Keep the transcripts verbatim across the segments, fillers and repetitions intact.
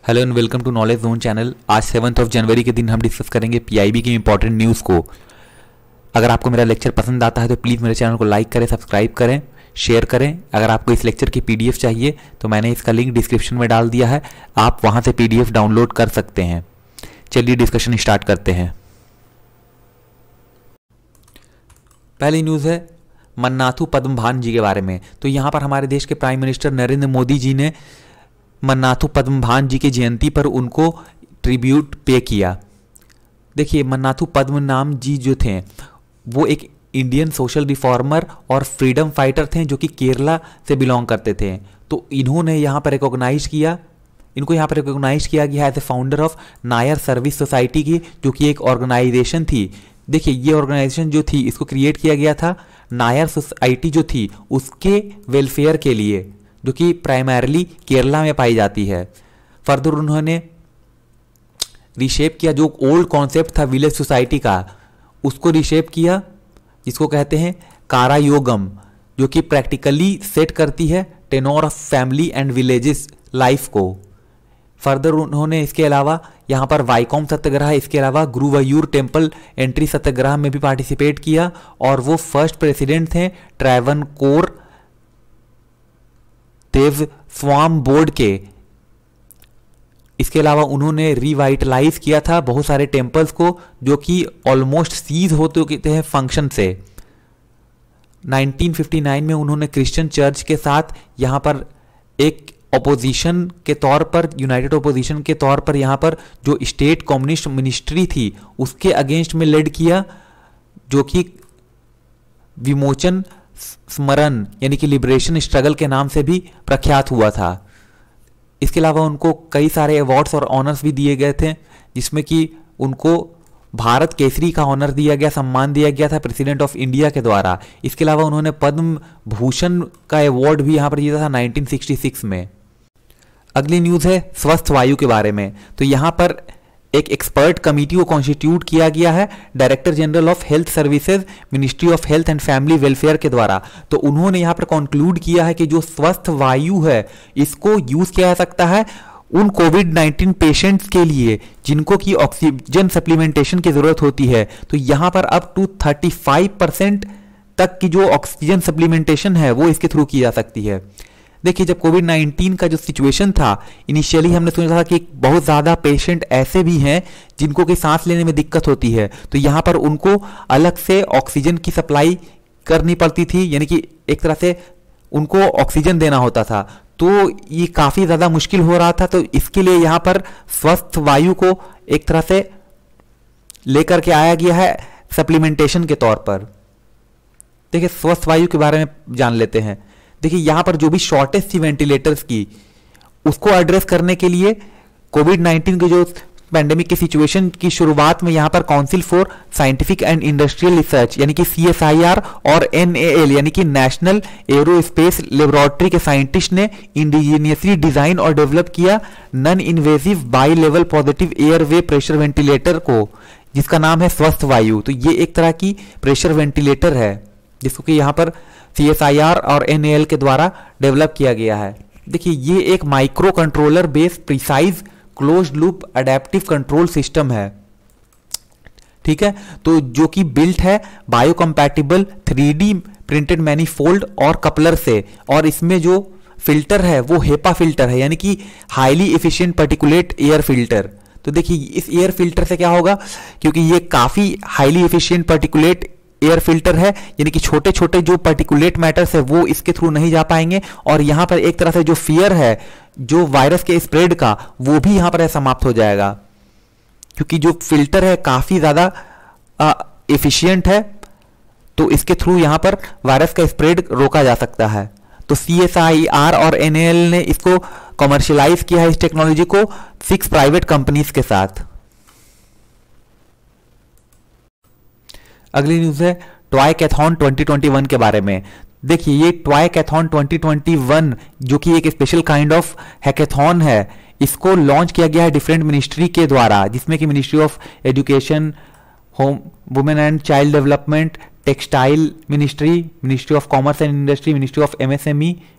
Hello and welcome to knowledge zone channel. आज seventh of January के दिन हम डिस्कस करेंगे पीआईबी की इंपॉर्टेंट न्यूज़ को। अगर आपको मेरा लेक्चर पसंद आता है तो प्लीज़ मेरे चैनल को लाइक करें, सब्सक्राइब करें, शेयर करें। अगर आपको इस लेक्चर की पीडीएफ चाहिए तो मैंने इसका लिंक डिस्क्रिप्शन में डाल दिया है, आप वहाँ से पीडीएफ डाउनलोड कर सकते हैं। चलिए डिस्कशन स्टार्ट करते हैं। पहली न्यूज़ है मन्नाथु पद्मभान जी के बारे में। तो यहाँ पर हमारे देश के प्राइम मिनिस्टर नरेंद्र मोदी जी ने मन्नाथु पद्मभान जी की जयंती पर उनको ट्रिब्यूट पे किया। देखिए, मन्नाथु पद्मनाभ जी जो थे वो एक इंडियन सोशल रिफॉर्मर और फ्रीडम फाइटर थे जो कि केरला से बिलोंग करते थे। तो इन्होंने यहाँ पर रिकॉग्नाइज किया इनको यहाँ पर रिकॉग्नाइज किया गया as a founder of Nair service society की, जो कि एक ऑर्गेनाइजेशन थी। देखिए, ये ऑर्गेनाइजेशन जो थी इसको क्रिएट किया गया था नायर सोसाइटी जो थी उसके वेलफेयर के लिए, जो कि प्राइमरली केरला में पाई जाती है। फर्दर उन्होंने रिशेप किया जो ओल्ड कॉन्सेप्ट था विलेज सोसाइटी का, उसको रिशेप किया, जिसको कहते हैं कारा योगम, जो कि प्रैक्टिकली सेट करती है tenor of family and villages life को। फर्दर उन्होंने इसके अलावा यहाँ पर वाइकॉम सत्याग्रह, इसके अलावा गुरुवायूर टेम्पल एंट्री सत्याग्रह में भी पार्टिसिपेट किया और वो फर्स्ट प्रेसिडेंट थे ट्रैवनकोर देव स्वाम बोर्ड के। इसके अलावा उन्होंने रिवाइटलाइज किया था बहुत सारे टेम्पल्स को जो कि ऑलमोस्ट सीज होते होते हैं फंक्शन से। नाइनटीन फिफ्टी नाइन में उन्होंने क्रिश्चियन चर्च के साथ यहाँ पर एक ऑपोजिशन के तौर पर, यूनाइटेड ऑपोजिशन के तौर पर यहाँ पर जो स्टेट कम्युनिस्ट मिनिस्ट्री थी उसके अगेंस्ट में लेड किया, जो कि विमोचन स्मरण यानी कि लिबरेशन स्ट्रगल के नाम से भी प्रख्यात हुआ था। इसके अलावा उनको कई सारे अवार्ड्स और ऑनर्स भी दिए गए थे, जिसमें कि उनको भारत केसरी का ऑनर दिया गया, सम्मान दिया गया था प्रेसिडेंट ऑफ इंडिया के द्वारा। इसके अलावा उन्होंने पद्म भूषण का अवार्ड भी यहाँ पर जीता था नाइनटीन सिक्सटी सिक्स में। अगली न्यूज़ है स्वस्थ वायु के बारे में। तो यहाँ पर एक एक्सपर्ट कमेटी को कॉन्स्टिट्यूट किया गया है director general of health services, ministry of health and family welfare के द्वारा। तो उन्होंने यहाँ पर कंक्लूड किया है कि जो स्वस्थ वायु है इसको यूज किया जा सकता है उन कोविड नाइन्टीन पेशेंट्स के लिए जिनको की ऑक्सीजन सप्लीमेंटेशन की जरूरत होती है। तो यहाँ पर up to thirty five percent तक की जो ऑक्सीजन सप्लीमेंटेशन है वो इसके थ्रू की जा सकती है। देखिए, जब कोविड नाइन्टीन का जो सिचुएशन था इनिशियली हमने सोचा था कि बहुत ज़्यादा पेशेंट ऐसे भी हैं जिनको कि सांस लेने में दिक्कत होती है, तो यहाँ पर उनको अलग से ऑक्सीजन की सप्लाई करनी पड़ती थी, यानी कि एक तरह से उनको ऑक्सीजन देना होता था। तो ये काफ़ी ज़्यादा मुश्किल हो रहा था। तो इसके लिए यहाँ पर स्वस्थ वायु को एक तरह से लेकर के आया गया है सप्लीमेंटेशन के तौर पर। देखिए, स्वस्थ वायु के बारे में जान लेते हैं। देखिए, यहाँ पर जो भी शॉर्टेज थी वेंटिलेटर्स की उसको एड्रेस करने के लिए कोविड नाइन्टीन के जो पैंडेमिक की सिचुएशन की शुरुआत में यहाँ पर council for scientific and industrial research यानी कि सी एस आई आर और एन ए एल यानी कि नेशनल एरोस्पेस लेबोरेटरी के साइंटिस्ट ने इंडिजीनियसली डिजाइन और डेवलप किया non invasive bi level positive airway pressure ventilator को, जिसका नाम है स्वस्थ वायु। तो ये एक तरह की प्रेशर वेंटिलेटर है जिसको कि यहाँ पर सी एस आई आर और एन ए एल के द्वारा डेवलप किया गया है। देखिए, ये एक micro controller based precise closed loop adaptive control system है, ठीक है। तो जो कि बिल्ट है biocompatible three D printed manifold और कपलर से, और इसमें जो फिल्टर है वो हेपा फिल्टर है यानी कि highly efficient particulate air filter. तो देखिए, इस एयर फिल्टर से क्या होगा, क्योंकि ये काफी highly efficient particulate air filter है यानी कि छोटे छोटे जो पार्टिकुलेट मैटर्स है वो इसके थ्रू नहीं जा पाएंगे, और यहां पर एक तरह से जो फियर है जो वायरस के स्प्रेड का वो भी यहां पर समाप्त हो जाएगा, क्योंकि जो फिल्टर है काफी ज्यादा एफिशिएंट है। तो इसके थ्रू यहां पर वायरस का स्प्रेड रोका जा सकता है। तो सी एस आई आर और एन ए एल ने इसको कमर्शियलाइज किया है इस टेक्नोलॉजी को सिक्स प्राइवेट कंपनीज के साथ। अगली न्यूज़ है Toycathon twenty twenty one के बारे में। देखिए, ये Toycathon twenty twenty one जो कि एक स्पेशल काइंड ऑफ हैकेथॉन है, इसको लॉन्च किया गया है डिफरेंट मिनिस्ट्री के द्वारा, जिसमें कि ministry of education, home women and child development, textile ministry, ministry of commerce and industry, ministry of MSME,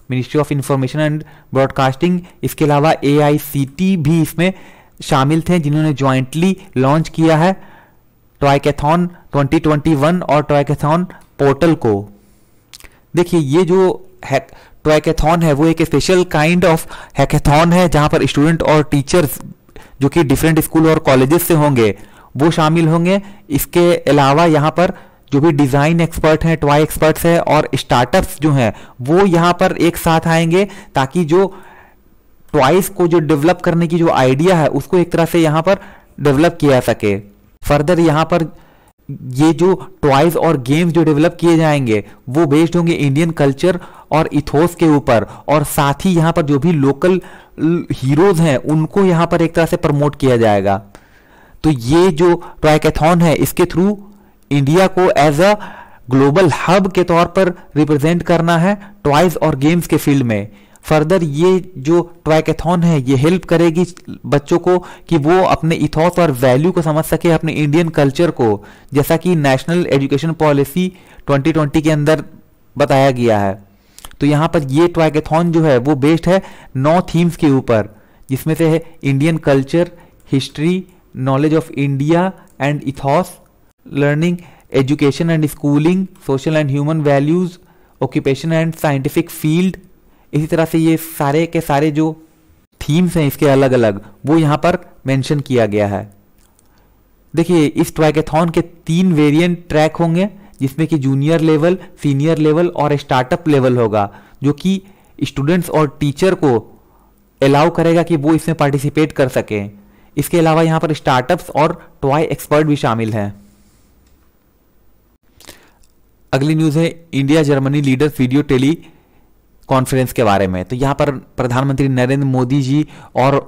ministry of information and broadcasting, इसके अलावा ए आई सी टी भी इसमें शामिल थे, जिन्होंने ज्वाइंटली लॉन्च किया है टॉयकैथॉन ट्वेंटी ट्वेंटी वन और टॉयकैथॉन पोर्टल को। देखिए ये जो टॉयकैथॉन है वो एक स्पेशल काइंड ऑफ हैकाथॉन है, जहां पर स्टूडेंट और टीचर्स जो कि डिफरेंट स्कूल और कॉलेजेस से होंगे वो शामिल होंगे। इसके अलावा यहाँ पर जो भी डिजाइन एक्सपर्ट हैं, टॉय एक्सपर्ट्स हैं और स्टार्टअप्स जो हैं वो यहाँ पर एक साथ आएंगे, ताकि जो टॉयज को जो डेवलप करने की जो आइडिया है उसको एक तरह से यहाँ पर डेवलप किया जा सके। फर्दर यहाँ पर ये जो टॉयज और गेम्स जो डेवलप किए जाएंगे वो बेस्ड होंगे इंडियन कल्चर और इथोस के ऊपर, और साथ ही यहाँ पर जो भी लोकल हीरोज हैं उनको यहाँ पर एक तरह से प्रमोट किया जाएगा। तो ये जो टॉयकैथॉन है इसके थ्रू इंडिया को एज अ ग्लोबल हब के तौर पर रिप्रेजेंट करना है टॉयज और गेम्स के फील्ड में। फर्दर ये जो टॉयकैथॉन है ये हेल्प करेगी बच्चों को कि वो अपने इथॉस और वैल्यू को समझ सके, अपने इंडियन कल्चर को, जैसा कि national education policy twenty twenty के अंदर बताया गया है। तो यहाँ पर ये टॉयकैथॉन जो है वो बेस्ड है नौ थीम्स के ऊपर, जिसमें से है Indian culture, history, knowledge of India and ethos, learning, education and schooling, social and human values, occupation and scientific field. इसी तरह से ये सारे के सारे जो थीम्स हैं इसके अलग अलग वो यहाँ पर मेंशन किया गया है। देखिए इस टॉयकैथॉन के तीन वेरिएंट ट्रैक होंगे, जिसमें कि जूनियर लेवल, सीनियर लेवल और स्टार्टअप लेवल होगा, जो कि स्टूडेंट्स और टीचर को अलाउ करेगा कि वो इसमें पार्टिसिपेट कर सकें। इसके अलावा यहाँ पर स्टार्टअप्स और टॉय एक्सपर्ट भी शामिल हैं। अगली न्यूज है India Germany leaders video teleconference के बारे में। तो यहाँ पर प्रधानमंत्री नरेंद्र मोदी जी और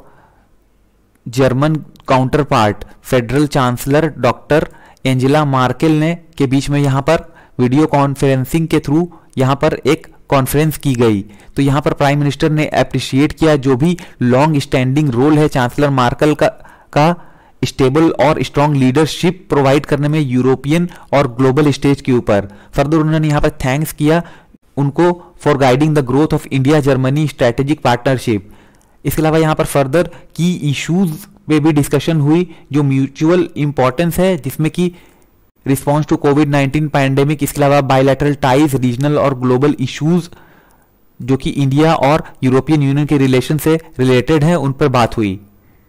German counterpart federal chancellor doctor Angela Merkel ने के बीच में यहाँ पर वीडियो कॉन्फ्रेंसिंग के थ्रू यहाँ पर एक कॉन्फ्रेंस की गई। तो यहाँ पर प्राइम मिनिस्टर ने अप्रिशिएट किया जो भी लॉन्ग स्टैंडिंग रोल है चांसलर मार्केल का का स्टेबल और स्ट्रॉन्ग लीडरशिप प्रोवाइड करने में यूरोपियन और ग्लोबल स्टेज के ऊपर। फर्दर उन्होंने यहाँ पर थैंक्स किया उनको for guiding the growth of India Germany strategic partnership. इसके अलावा यहाँ पर फर्दर की इश्यूज पे भी डिस्कशन हुई जो म्यूचुअल इंपॉर्टेंस है, जिसमें कि response to covid nineteen pandemic, इसके अलावा बायलैटरल टाइज, रीजनल और ग्लोबल इश्यूज जो कि इंडिया और यूरोपियन यूनियन के रिलेशन से रिलेटेड हैं, उन पर बात हुई।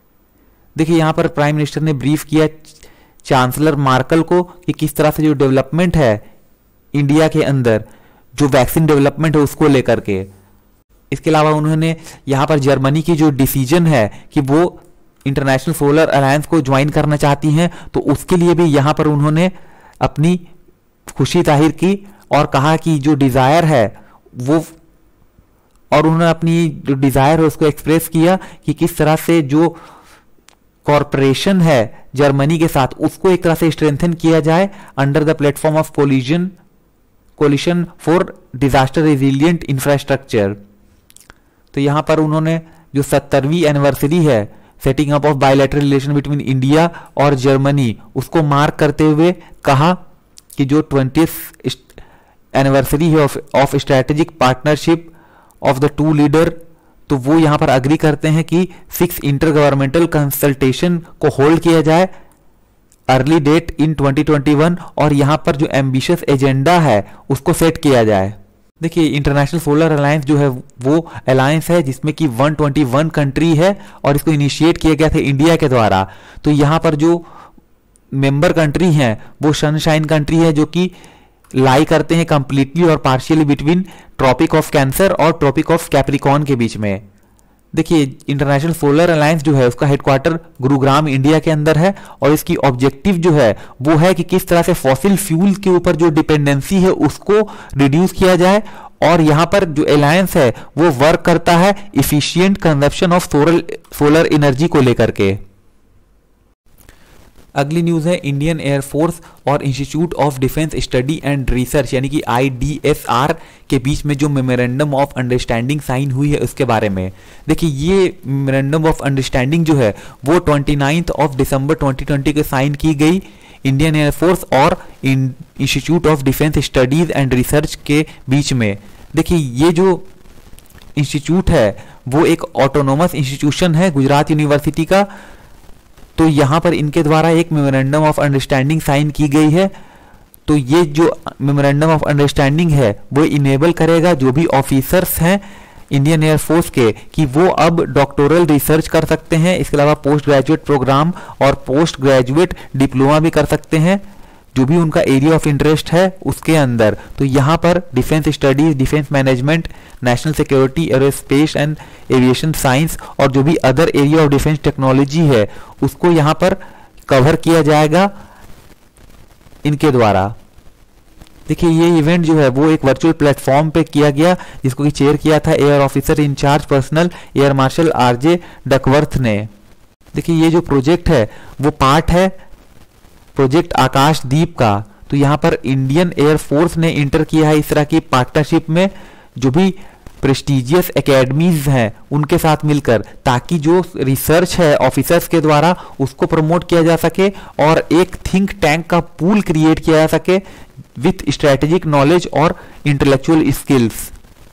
देखिए यहाँ पर प्राइम मिनिस्टर ने ब्रीफ किया चांसलर मार्केल को कि किस तरह से जो डेवलपमेंट है इंडिया के अंदर, जो वैक्सीन डेवलपमेंट है उसको लेकर के। इसके अलावा उन्होंने यहाँ पर जर्मनी की जो डिसीजन है कि वो इंटरनेशनल सोलर अलायंस को ज्वाइन करना चाहती हैं, तो उसके लिए भी यहाँ पर उन्होंने अपनी खुशी जाहिर की और कहा कि जो डिजायर है वो, और उन्होंने अपनी जो डिजायर है उसको एक्सप्रेस किया कि किस तरह से जो कॉरपोरेशन है जर्मनी के साथ उसको एक तरह से स्ट्रेंथन किया जाए under the platform of collision coalition for disaster resilient infrastructure. तो यहां पर उन्होंने जो सत्तरवीं एनिवर्सरी है setting up of bilateral relation between India और जर्मनी, उसको मार्क करते हुए कहा कि जो ट्वेंटियथ एनिवर्सरी है of strategic partnership of the two leader, तो वो यहां पर अग्री करते हैं कि सिक्स इंटर गवर्नमेंटल कंसल्टेशन को होल्ड किया जाए early date in twenty twenty one, और यहां पर जो एम्बिशियस एजेंडा है उसको सेट किया जाए। देखिए इंटरनेशनल सोलर अलायंस जो है वो अलायंस है जिसमें कि वन ट्वेंटी वन कंट्री है और इसको इनिशिएट किया गया था इंडिया के द्वारा। तो यहां पर जो मेंबर कंट्री हैं वो सनशाइन कंट्री है जो कि लाई करते हैं कंप्लीटली और partially between tropic of cancer और ट्रॉपिक ऑफ कैप्रिकॉन के बीच में। देखिए इंटरनेशनल सोलर अलायंस जो है उसका हेडक्वार्टर गुरुग्राम इंडिया के अंदर है, और इसकी ऑब्जेक्टिव जो है वो है कि किस तरह से फॉसिल फ्यूल के ऊपर जो डिपेंडेंसी है उसको रिड्यूस किया जाए, और यहां पर जो अलायंस है वो वर्क करता है efficient consumption of solar solar energy को लेकर के। अगली न्यूज है इंडियन एयरफोर्स और institute of defence study and research यानी कि आई डी एस आर के बीच में जो मेमोरेंडम ऑफ अंडरस्टैंडिंग साइन हुई है उसके बारे में। देखिए ये मेमोरेंडम ऑफ अंडरस्टैंडिंग जो है वो twenty ninth of December twenty twenty को साइन की गई इंडियन एयरफोर्स और institute of defence studies and research के बीच में। देखिए ये जो इंस्टीट्यूट है वो एक ऑटोनोमस इंस्टीट्यूशन है गुजरात यूनिवर्सिटी का। तो यहाँ पर इनके द्वारा एक मेमोरेंडम ऑफ अंडरस्टैंडिंग साइन की गई है। तो ये जो मेमोरेंडम ऑफ अंडरस्टैंडिंग है वो इनेबल करेगा जो भी ऑफिसर्स हैं इंडियन एयरफोर्स के कि वो अब डॉक्टोरल रिसर्च कर सकते हैं। इसके अलावा पोस्ट ग्रेजुएट प्रोग्राम और पोस्ट ग्रेजुएट डिप्लोमा भी कर सकते हैं जो भी उनका एरिया ऑफ इंटरेस्ट है उसके अंदर। तो यहाँ पर defence studies, defence management, national security, aerospace and aviation science और जो भी other area of defence technology है उसको यहाँ पर कवर किया जाएगा इनके द्वारा। देखिए ये इवेंट जो है वो एक वर्चुअल प्लेटफॉर्म पे किया गया जिसको कि चेयर किया था air officer in charge personnel air marshal R J Duckworth ने। देखिए ये जो प्रोजेक्ट है वो पार्ट है प्रोजेक्ट आकाशदीप का। तो यहाँ पर इंडियन एयरफोर्स ने इंटर किया है इस तरह की पार्टनरशिप में जो भी प्रेस्टिजियस एकेडमीज हैं उनके साथ मिलकर, ताकि जो रिसर्च है ऑफिसर्स के द्वारा उसको प्रमोट किया जा सके और एक थिंक टैंक का पूल क्रिएट किया जा सके विथ स्ट्रेटेजिक नॉलेज और इंटेलेक्चुअल स्किल्स।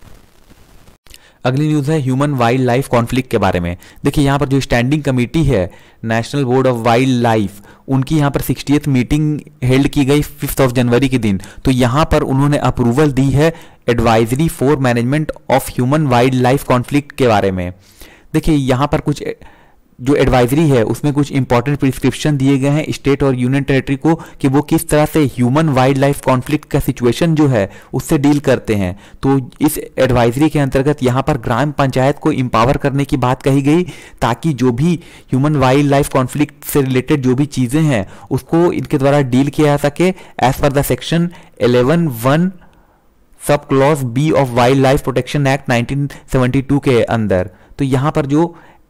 अगली न्यूज़ है ह्यूमन वाइल्ड लाइफ कॉन्फ्लिक्ट के बारे में। देखिए यहाँ पर जो स्टैंडिंग कमेटी है national board of wildlife, उनकी यहाँ पर सिक्सटीएथ मीटिंग हेल्ड की गई फिफ्थ ऑफ जनवरी के दिन। तो यहाँ पर उन्होंने अप्रूवल दी है advisory for management of human wildlife conflict के बारे में। देखिए यहाँ पर कुछ जो एडवाइजरी है उसमें कुछ इंपॉर्टेंट प्रिस्क्रिप्शन दिए गए हैं स्टेट और यूनियन टेरिटरी को कि वो किस तरह से ह्यूमन वाइल्ड लाइफ कॉन्फ्लिक्ट का सिचुएशन जो है उससे डील करते हैं। तो इस एडवाइजरी के अंतर्गत यहाँ पर ग्राम पंचायत को एम्पावर करने की बात कही गई ताकि जो भी ह्यूमन वाइल्ड लाइफ कॉन्फ्लिक्ट से रिलेटेड जो भी चीज़ें हैं उसको इनके द्वारा डील किया जा सके as per the section eleven one sub clause B of wildlife protection act nineteen seventy two के अंदर। तो यहाँ पर जो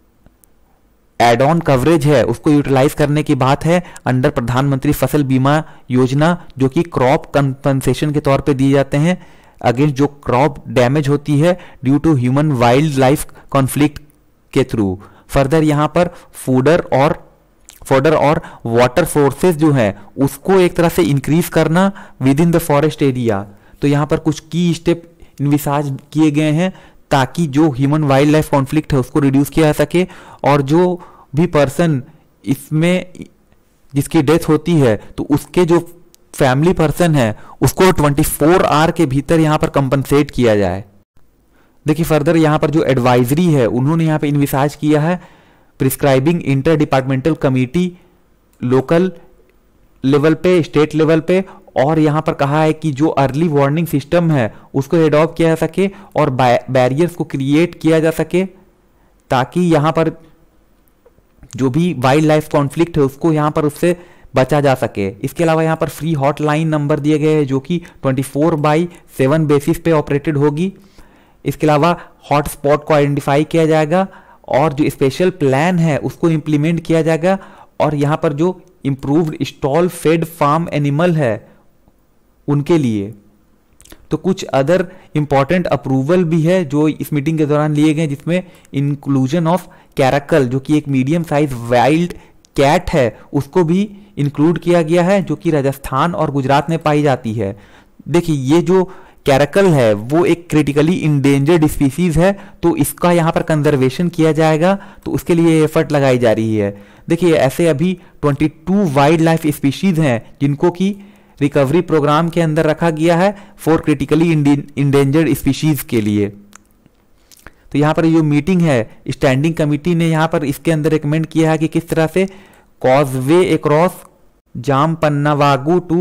एड ऑन कवरेज है उसको यूटिलाइज करने की बात है अंडर प्रधानमंत्री फसल बीमा योजना जो कि क्रॉप कंपनसेशन के तौर पे दिए जाते हैं अगेंस्ट जो क्रॉप डैमेज होती है due to human wildlife conflict के थ्रू। फर्दर यहाँ पर फूडर और फॉडर और वाटर सोर्सेज जो है उसको एक तरह से इंक्रीज करना within the forest area. तो यहाँ पर कुछ की स्टेप इन्विसाज किए गए हैं ताकि जो ह्यूमन वाइल्ड लाइफ कॉन्फ्लिक्ट है उसको रिड्यूस किया जा सके और जो भी पर्सन इसमें जिसकी डेथ होती है तो उसके जो फैमिली पर्सन है उसको चौबीस आवर के भीतर यहाँ पर कंपनसेट किया जाए। देखिए फर्दर यहाँ पर जो एडवाइजरी है उन्होंने यहाँ पे इन्विसाज किया है prescribing inter departmental committee local level पे, स्टेट लेवल पे, और यहाँ पर कहा है कि जो अर्ली वार्निंग सिस्टम है उसको एडॉप्ट किया जा सके और बैरियर्स को क्रिएट किया जा सके ताकि यहाँ पर जो भी वाइल्ड लाइफ कॉन्फ्लिक्ट है उसको यहाँ पर उससे बचा जा सके। इसके अलावा यहाँ पर फ्री हॉटलाइन नंबर दिए गए हैं जो कि twenty four by seven basis पे ऑपरेटेड होगी। इसके अलावा हॉट स्पॉट को आइडेंटिफाई किया जाएगा और जो स्पेशल प्लान है उसको इम्प्लीमेंट किया जाएगा और यहाँ पर जो improved stall fed farm animal है उनके लिए। तो कुछ अदर इंपॉर्टेंट अप्रूवल भी है जो इस मीटिंग के दौरान लिए गए जिसमें इंक्लूजन ऑफ कैरकल जो कि एक मीडियम साइज वाइल्ड कैट है उसको भी इंक्लूड किया गया है जो कि राजस्थान और गुजरात में पाई जाती है। देखिए ये जो कैरकल है वो एक क्रिटिकली इंडेंजर्ड स्पीसीज है तो इसका यहाँ पर कंजर्वेशन किया जाएगा तो उसके लिए एफर्ट लगाई जा रही है। देखिए ऐसे अभी बाईस वाइल्ड लाइफ स्पीशीज हैं जिनको कि रिकवरी प्रोग्राम के अंदर रखा गया है फॉर क्रिटिकली इंडेंजर्ड स्पीशीज के लिए। तो यहाँ पर जो मीटिंग है स्टैंडिंग कमिटी ने यहाँ पर इसके अंदर रिकमेंड किया है कि किस तरह से causeway across Jam Pannavagu to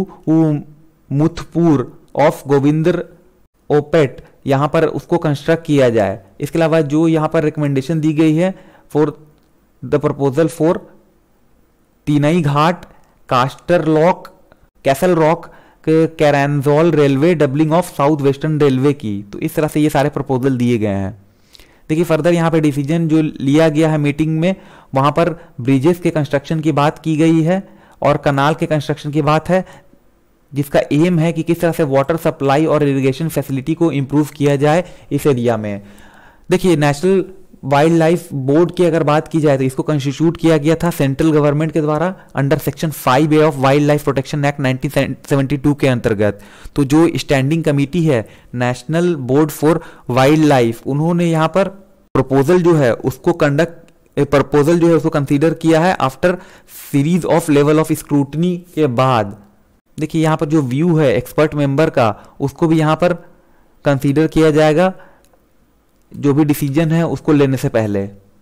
Muthapur of Govindaraopet यहाँ पर उसको कंस्ट्रक्ट किया जाए। इसके अलावा जो यहाँ पर रिकमेंडेशन दी गई है for the proposal for Tinai Ghat Castle Rock Castle Rock Caranzol railway doubling of South Western Railway की। तो इस तरह से ये सारे प्रपोजल दिए गए हैं। देखिए फर्दर यहाँ पे डिसीजन जो लिया गया है मीटिंग में वहाँ पर ब्रिजेस के कंस्ट्रक्शन की बात की गई है और कनाल के कंस्ट्रक्शन की बात है जिसका एम है कि किस तरह से वाटर सप्लाई और इरिगेशन फैसिलिटी को इम्प्रूव किया जाए इस एरिया में। देखिए नेशनल वाइल्ड लाइफ बोर्ड की अगर बात की जाए तो इसको कंस्टिट्यूट किया गया था सेंट्रल गवर्नमेंट के द्वारा under section five A of wildlife protection act nineteen seventy two के अंतर्गत। तो जो स्टैंडिंग कमेटी है national board for wildlife, उन्होंने यहाँ पर प्रपोजल जो है उसको कंडक्ट प्रपोजल जो है उसको कंसीडर किया है after series of level of scrutiny के बाद। देखिए यहाँ पर जो व्यू है एक्सपर्ट मेंबर का उसको भी यहाँ पर कंसीडर किया जाएगा जो भी डिसीजन है उसको लेने से पहले।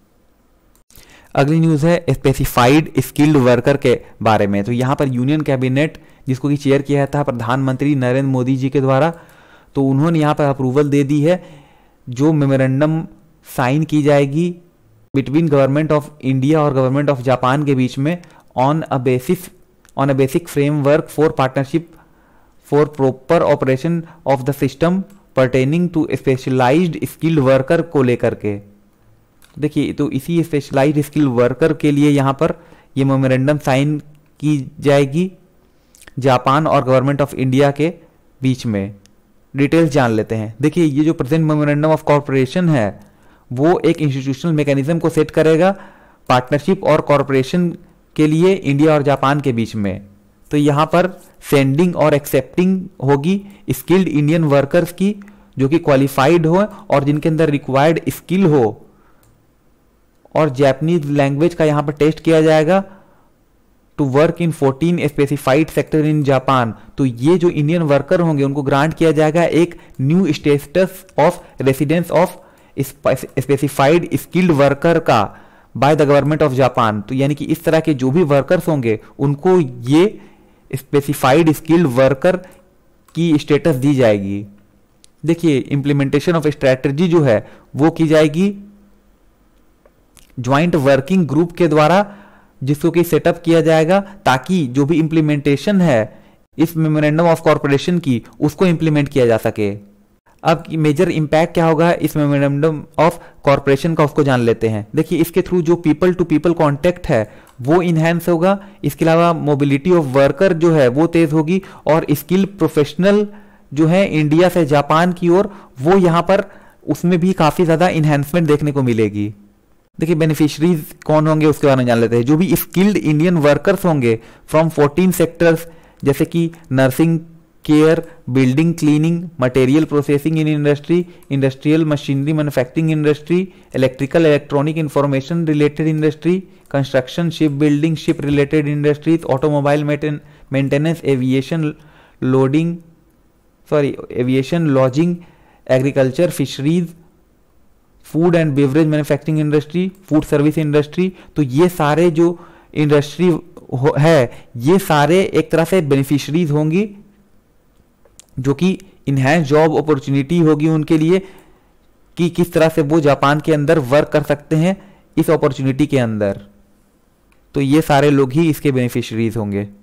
अगली न्यूज़ है स्पेसिफाइड स्किल्ड वर्कर के बारे में। तो यहाँ पर यूनियन कैबिनेट जिसको कि चेयर किया था प्रधानमंत्री नरेंद्र मोदी जी के द्वारा, तो उन्होंने यहाँ पर अप्रूवल दे दी है जो मेमोरेंडम साइन की जाएगी बिटवीन गवर्नमेंट ऑफ इंडिया और गवर्नमेंट ऑफ जापान के बीच में on a basis on a basic framework for partnership for proper operation of the system pertaining to specialised skilled worker को लेकर के। देखिए तो इसी स्पेशलाइज्ड स्किल्ड वर्कर के लिए यहाँ पर ये मेमोरेंडम साइन की जाएगी जापान और गवर्नमेंट ऑफ इंडिया के बीच में। डिटेल्स जान लेते हैं। देखिए ये जो प्रेजेंट मेमोरेंडम ऑफ कॉर्पोरेशन है वो एक इंस्टीट्यूशनल मैकेनिज्म को सेट करेगा पार्टनरशिप और कॉर्पोरेशन के लिए इंडिया और जापान के बीच में। तो यहाँ पर सेंडिंग और एक्सेप्टिंग होगी स्किल्ड इंडियन वर्कर्स की जो कि क्वालिफाइड हो और जिनके अंदर रिक्वायर्ड स्किल हो, और जापानीज लैंग्वेज का यहाँ पर टेस्ट किया जाएगा to work in fourteen specified sector in Japan. तो ये जो इंडियन वर्कर होंगे उनको ग्रांट किया जाएगा एक new status of residence of specified skilled worker का by the government of Japan. तो यानी कि इस तरह के जो भी वर्कर्स होंगे उनको ये स्पेसिफाइड स्किल्ड वर्कर की स्टेटस दी जाएगी। देखिए इंप्लीमेंटेशन ऑफ स्ट्रेटजी जो है वो की जाएगी ज्वाइंट वर्किंग ग्रुप के द्वारा जिसको कि सेटअप किया जाएगा ताकि जो भी इंप्लीमेंटेशन है इस मेमोरेंडम ऑफ कॉर्पोरेशन की उसको इंप्लीमेंट किया जा सके। अब मेजर इंपैक्ट क्या होगा इस मेमोरेंडम ऑफ कॉर्पोरेशन का उसको जान लेते हैं। देखिए इसके थ्रू जो पीपल टू पीपल कांटेक्ट है वो इनहेंस होगा। इसके अलावा मोबिलिटी ऑफ वर्कर जो है वो तेज होगी और स्किल प्रोफेशनल जो है इंडिया से जापान की ओर वो यहाँ पर उसमें भी काफी ज्यादा इनहेंसमेंट देखने को मिलेगी। देखिए बेनिफिशरीज कौन होंगे उसके बारे में जान लेते हैं। जो भी स्किल्ड इंडियन वर्कर्स होंगे फ्रॉम फोर्टीन सेक्टर्स जैसे कि nursing care, building cleaning, material processing in industry, industrial machinery manufacturing industry, electrical electronic information related industry, construction, ship building, ship related industries, automobile maintenance, aviation loading sorry aviation lodging, agriculture, fisheries, food and beverage manufacturing industry, food service industry. तो ये सारे जो industry है ये सारे एक तरह से बेनिफिशरीज होंगी जो कि इनहैंस जॉब अपॉर्चुनिटी होगी उनके लिए कि किस तरह से वो जापान के अंदर वर्क कर सकते हैं इस अपॉर्चुनिटी के अंदर। तो ये सारे लोग ही इसके बेनिफिशरीज होंगे।